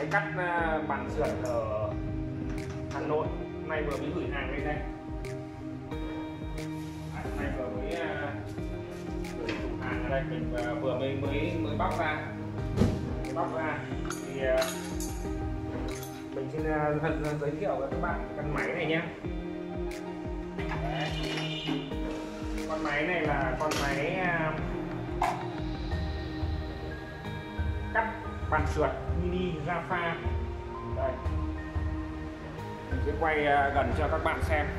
cắt bàn sưởi ở Hà Nội, hôm nay vừa mới gửi hàng lên đây. Hôm nay vừa mới gửi hàng ở đây, mình vừa mới bóc ra. Thì mình xin giới thiệu với các bạn con máy này nhé. Con máy này là con máy cắt bàn sưởi mini Rapha. Đây, mình sẽ quay gần cho các bạn xem.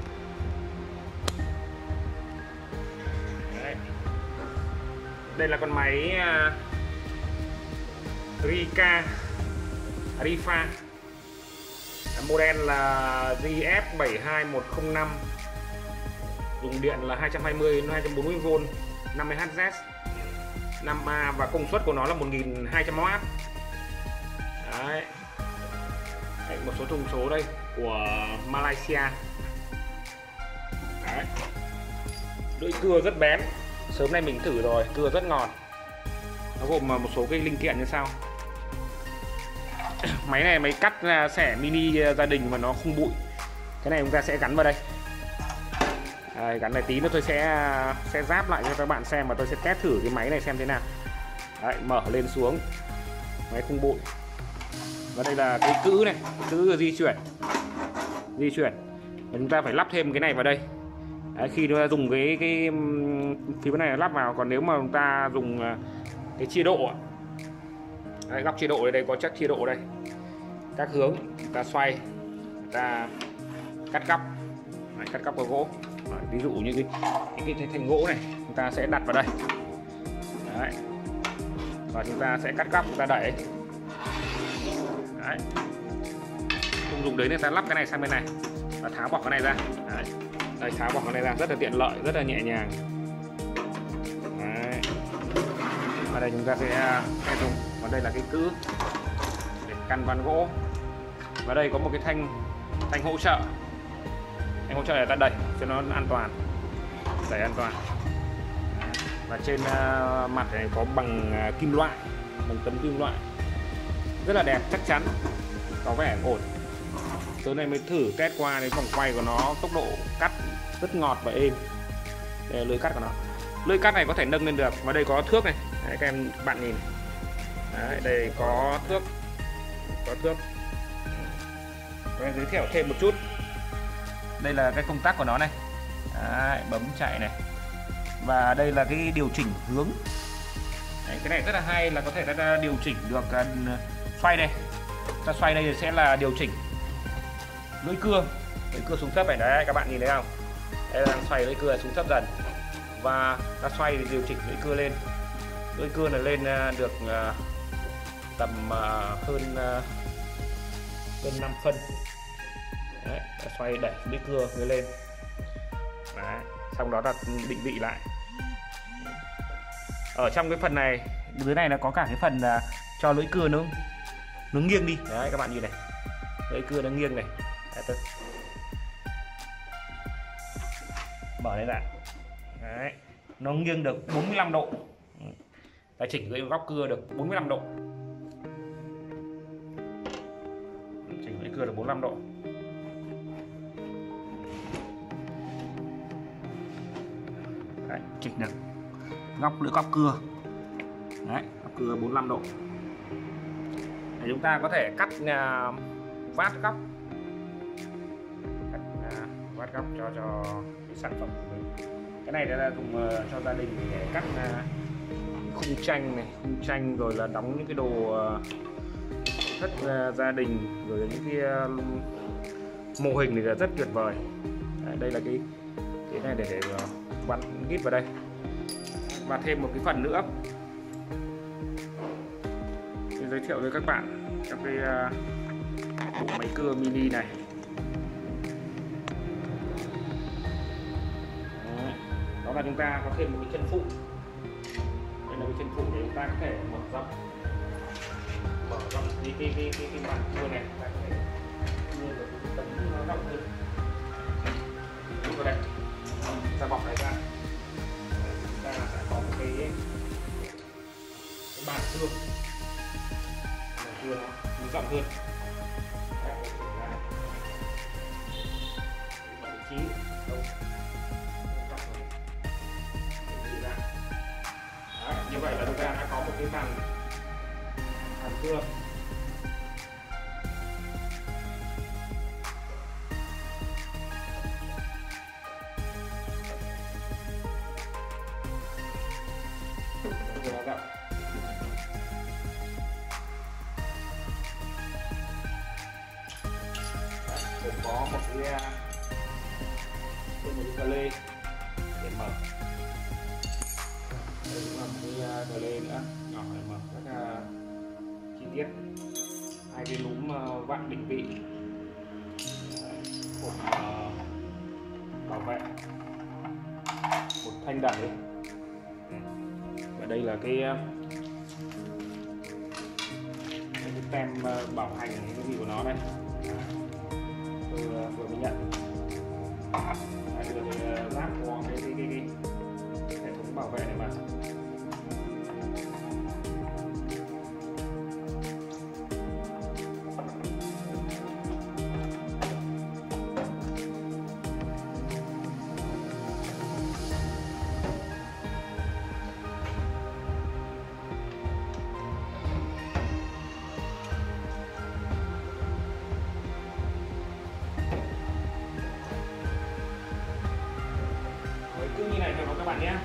Đấy. Đây là con máy Rifa, model là JF72105, dùng điện là 220-240V, 50Hz, 5A và công suất của nó là 1200W. Đấy. Đấy, một số thông số đây của Malaysia. Đấy. Lưỡi cưa rất bén, sớm nay mình thử rồi, cưa rất ngọt. Nó gồm một số cái linh kiện như sau. Máy này máy cắt xẻ mini gia đình mà nó không bụi. Cái này chúng ta sẽ gắn vào đây. Đây, gắn này tí nữa tôi sẽ ráp lại cho các bạn xem, và tôi sẽ test thử cái máy này xem thế nào. Đấy, mở lên xuống, máy không bụi. Và đây là cái cữ này, cữ di chuyển. Và chúng ta phải lắp thêm cái này vào đây. Đấy, khi chúng ta dùng cái phía này lắp vào, còn nếu mà chúng ta dùng cái chia độ, đấy, góc chia độ đây có chắc chia độ đây, các hướng chúng ta xoay, chúng ta cắt góc, đấy, cắt góc vào gỗ. Đấy, ví dụ như cái thanh gỗ này chúng ta sẽ đặt vào đây. Đấy. Và chúng ta sẽ cắt góc, chúng ta đẩy. Đấy. Không dùng đấy nên ta lắp cái này sang bên này và tháo bỏ cái này ra. Đấy. Đây, tháo bỏ cái này ra rất là tiện lợi, rất là nhẹ nhàng. Đấy. Và đây chúng ta sẽ dùng, và đây là cái cữ để căn ván gỗ. Và đây có một cái thanh hỗ trợ. Thanh hỗ trợ để ta đẩy cho nó an toàn, đẩy an toàn. Và trên mặt này có bằng kim loại, bằng tấm kim loại, rất là đẹp, chắc chắn, có vẻ ổn. Tối nay mới thử test qua cái vòng quay của nó, tốc độ cắt rất ngọt và êm. Đây là lưỡi cắt của nó. Lưỡi cắt này có thể nâng lên được, và đây có thước này. Đấy, các bạn nhìn. Đấy, đây có thước, Tôi giới thiệu thêm một chút. Đây là cái công tắc của nó này. Đấy, bấm chạy này. Và đây là cái điều chỉnh hướng. Đấy, cái này rất là hay, là có thể ta điều chỉnh được xoay đây. Ta xoay đây thì sẽ là điều chỉnh lưỡi cưa xuống thấp này. Đấy, các bạn nhìn thấy không? Đây là xoay lưỡi cưa xuống thấp dần. Và ta xoay thì điều chỉnh lưỡi cưa lên. Lưỡi cưa này lên được tầm hơn 5 phân. Đấy, ta xoay đẩy lưỡi cưa người lên. Đấy, xong đó ta định vị lại. Ở trong cái phần này, dưới này nó có cả cái phần cho lưỡi cưa nó nghiêng đi. Đấy, các bạn nhìn này, lưỡi cưa nó nghiêng này. Đấy, tôi mở lên lại. Đấy, nó nghiêng được 45 độ. Ta chỉnh cái góc cưa được 45 độ. Chỉnh lưỡi cưa được 45 độ. Đấy, chỉnh được góc cưa. Đấy, góc cưa 45 độ. Để chúng ta có thể cắt vát góc, cho cái sản phẩm của mình. Cái này là dùng cho gia đình để cắt khung tranh rồi là đóng những cái đồ thất gia đình, rồi những cái mô hình này là rất tuyệt vời. Đấy, đây là cái này để quắn gít vào đây. Và thêm một cái phần nữa để giới thiệu với các bạn trong cái bộ máy cưa mini này. Đó là chúng ta có thêm một cái chân phụ. Đây là cái chân phụ để chúng ta có thể mở rộng cái bàn cưa này. Ta có thể cưa được cái tấm nó rộng hơn. Đúng vào đây, ta bọc này ra. Chúng ta sẽ có một cái bàn cưa nó rộng cái bàn cưa. Cũng có một cái cà lê để mở. Đây cũng là một cái cà lê nữa nhỏ để mở rất là chi tiết. Hai cái núm vặn định vị, hộp bảo vệ, một thanh đẩy, và đây là cái tem bảo hành cái gì của nó đây. Tôi vừa mới nhận. Đây là cái ráp của cái hệ thống bảo vệ này mà. Cứ như này cho các bạn nhé.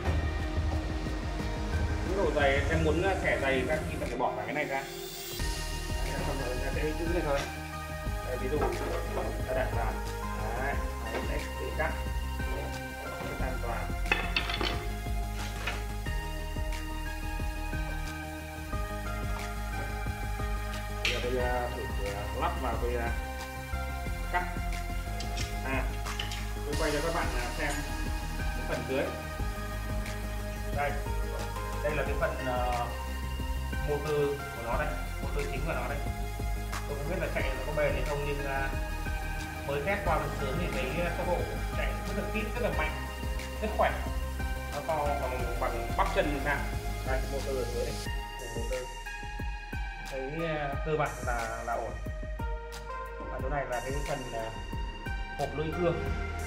Cái độ dày em muốn xẻ dày các chị phải bỏ cả cái này ra. Xong rồi ta sẽ giữ này thôi. Đây, ví dụ ta đặt vào. Đấy, để cắt an toàn. Bây giờ tôi thử lắp vào tôi cắt. Tôi quay cho các bạn xem phần dưới. Đây là cái phần motor của nó đây, motor chính của nó đây. Tôi không biết là chạy nó có bền hay không, nhưng mới test qua một sớm thì thấy tốc độ chạy rất là tít, rất là mạnh, rất khỏe. Nó to bằng bắp chân như sao. Đây, motor ở dưới này, motor thấy cơ bản là ổn. Và chỗ này là cái phần hộp lưỡi cưa.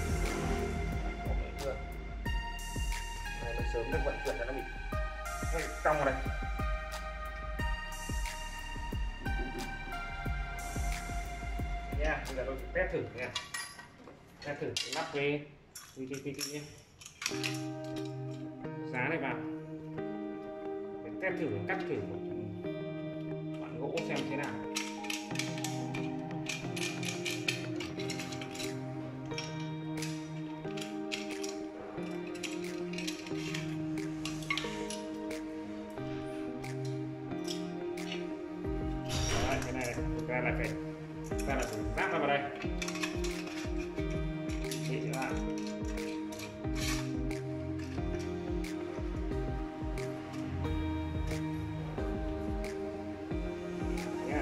Sớm được vận chuyển cho nó bị trong vào đây nha. Bây giờ tôi test thử nha, test thử lắp cái giá này vào để test thử, cắt thử một đoạn gỗ xem thế nào. Ra là phải ráp vào đây. Chị lại nha.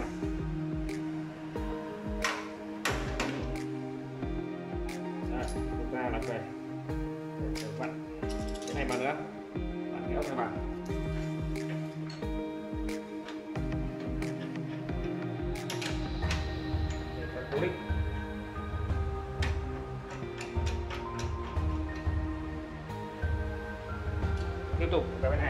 Chúng ta là phải vặn cái này vào nữa, vặn kéo ra vào. Cố định. Tiếp tục cái bên này.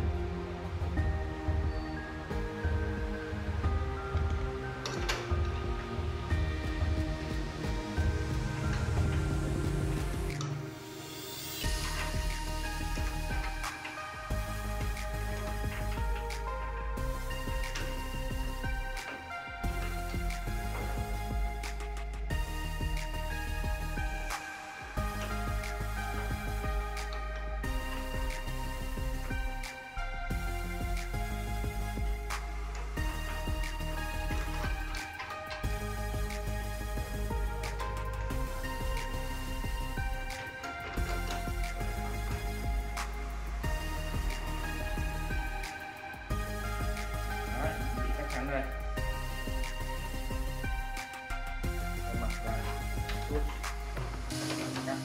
Đây. Mặt vào chút. Cắt.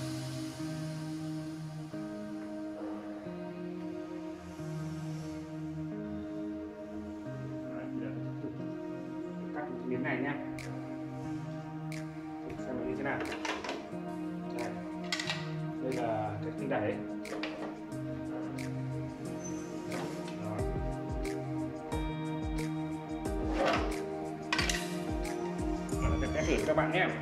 Cắt một miếng này nhá. Xem nó như thế nào. Đây. Đây là cái thanh đẩy. Rồi. bạn nhé.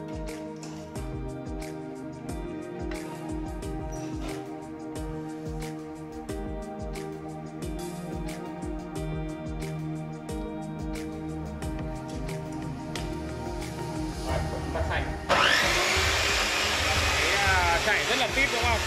Tắt xanh. Chạy rất là tít đúng không?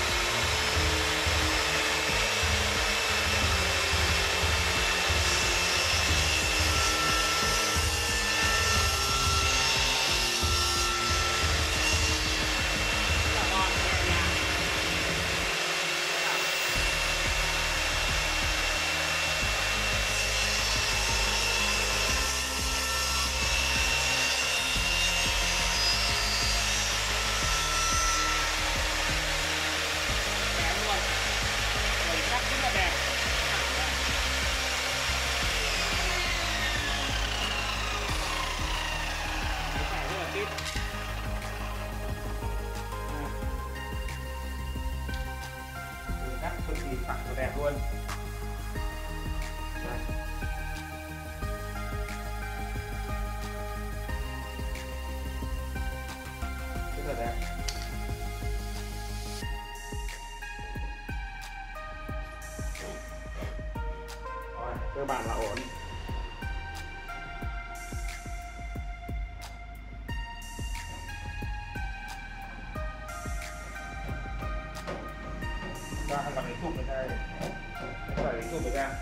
Cắt cực kỳ phẳng và đẹp luôn. Đây. Rất là đẹp. Rồi, cơ bản là ổn. Ra còn lấy chụp này, phải lấy chụp ra.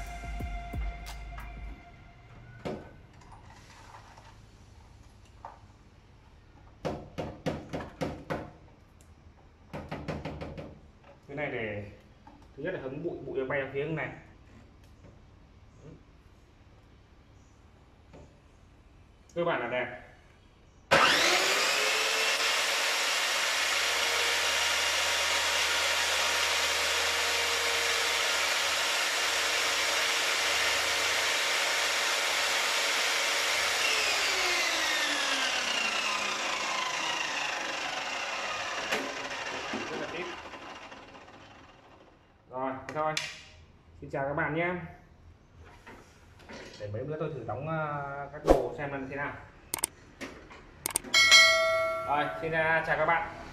Cái này để thứ nhất là hứng bụi bay ở phía này. Cơ bản là đẹp. Rồi, thôi. Xin chào các bạn nhé. Để mấy bữa tôi thử đóng các đồ xem nó thế nào. Rồi, xin chào các bạn.